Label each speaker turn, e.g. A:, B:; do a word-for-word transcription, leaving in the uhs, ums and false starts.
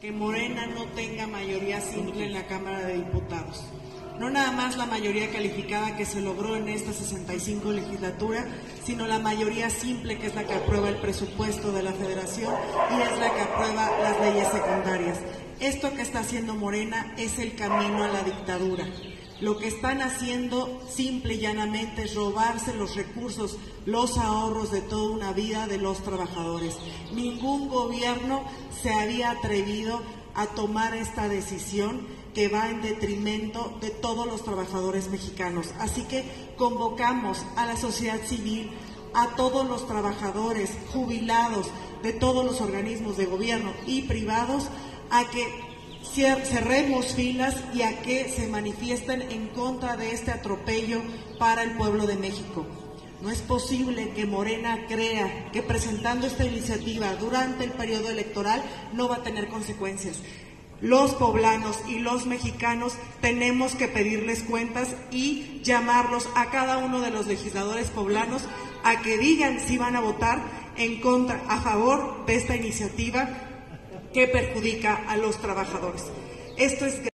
A: que Morena no tenga mayoría simple en la Cámara de Diputados. No nada más la mayoría calificada que se logró en esta sesenta y cinco legislatura, sino la mayoría simple, que es la que aprueba el presupuesto de la Federación y es la que aprueba las leyes secundarias. Esto que está haciendo Morena es el camino a la dictadura. Lo que están haciendo simple y llanamente es robarse los recursos, los ahorros de toda una vida de los trabajadores. Ningún gobierno se había atrevido a tomar esta decisión que va en detrimento de todos los trabajadores mexicanos. Así que convocamos a la sociedad civil, a todos los trabajadores jubilados de todos los organismos de gobierno y privados, a que cerremos filas y a que se manifiesten en contra de este atropello para el pueblo de México. No es posible que Morena crea que presentando esta iniciativa durante el periodo electoral no va a tener consecuencias. Los poblanos y los mexicanos tenemos que pedirles cuentas y llamarlos a cada uno de los legisladores poblanos a que digan si van a votar en contra, a favor de esta iniciativa que perjudica a los trabajadores. Esto es